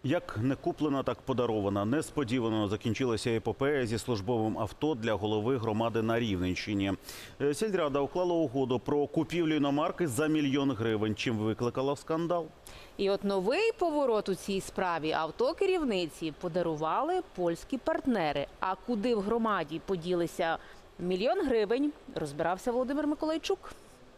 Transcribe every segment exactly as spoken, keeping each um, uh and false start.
Як не куплена, так подарована. Несподівано закінчилася епопея зі службовим авто для голови громади на Рівненщині. Сільрада уклала угоду про купівлю іномарки за мільйон гривень, чим викликала скандал. І от новий поворот у цій справі авто керівниці подарували польські партнери. А куди в громаді поділися мільйон гривень, розбирався Володимир Миколайчук.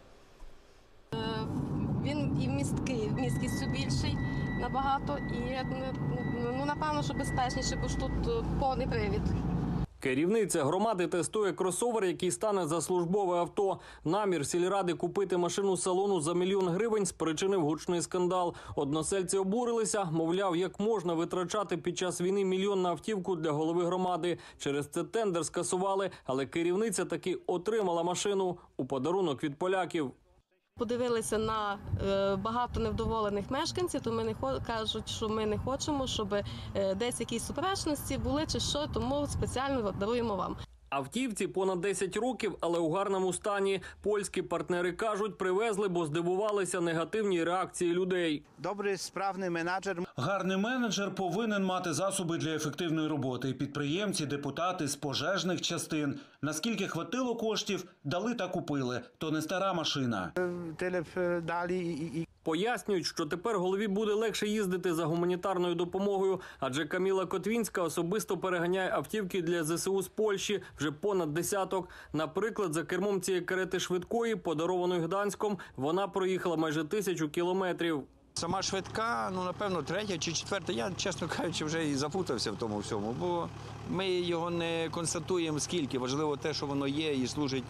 Він і місткий, місткістю більший набагато, і ну, напевно, що безпечніше, бо ж тут повний привід. Керівниця громади тестує кросовер, який стане за службове авто. Намір сільради купити машину з салону за мільйон гривень спричинив гучний скандал. Односельці обурилися, мовляв, як можна витрачати під час війни мільйон на автівку для голови громади. Через це тендер скасували, але керівниця таки отримала машину у подарунок від поляків. Подивилися на е, багато невдоволених мешканців, то ми не хо... кажуть, що ми не хочемо, щоб е, десь якісь суперечності були чи що, тому спеціально даруємо вам. Автівці понад десять років, але у гарному стані. Польські партнери кажуть, привезли, бо здивувалися негативній реакції людей. Добрий, справний менеджер. Гарний менеджер повинен мати засоби для ефективної роботи. Підприємці, депутати з пожежних частин. Наскільки хватило коштів, дали та купили. То не стара машина. Телеф далі і, і... Пояснюють, що тепер голові буде легше їздити за гуманітарною допомогою, адже Каміла Котвінська особисто переганяє автівки для зе се у з Польщі вже понад десяток. Наприклад, за кермом цієї карети швидкої, подарованої Гданськом, вона проїхала майже тисячу кілометрів. Сама швидка, ну, напевно, третя чи четверта. Я, чесно кажучи, вже і запутався в тому всьому, бо ми його не констатуємо скільки. Важливо те, що воно є і служить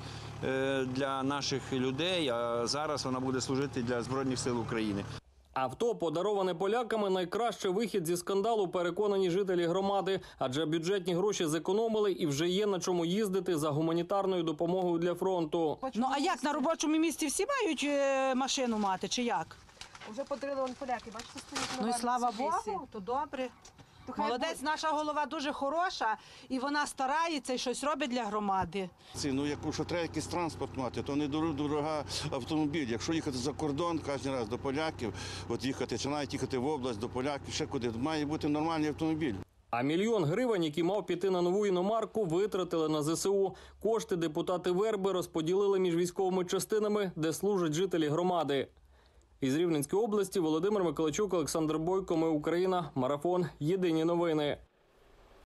для наших людей, а зараз вона буде служити для Збройних сил України. Авто, подароване поляками, найкращий вихід зі скандалу, переконані жителі громади. Адже бюджетні гроші зекономили і вже є на чому їздити за гуманітарною допомогою для фронту. Ну а як, на робочому місці всі мають машину мати, чи як? Вже подарили поляки, бачите, стоїть на Ну і слава Мерседесі. Богу, то добре. То хай Молодець, буде. наша голова дуже хороша, і вона старається і щось робить для громади. Ну, якщо треба якийсь транспорт мати, то не дорога автомобіль. Якщо їхати за кордон, кожен раз до поляків, от їхати, чи навіть їхати в область до поляків, ще куди, має бути нормальний автомобіль. А мільйон гривень, який мав піти на нову іномарку, витратили на зе се у. Кошти депутати Верби розподілили між військовими частинами, де служать жителі громади. Із Рівненської області Володимир Миколайчук, Олександр Бойко. Ми Україна. Марафон. Єдині новини.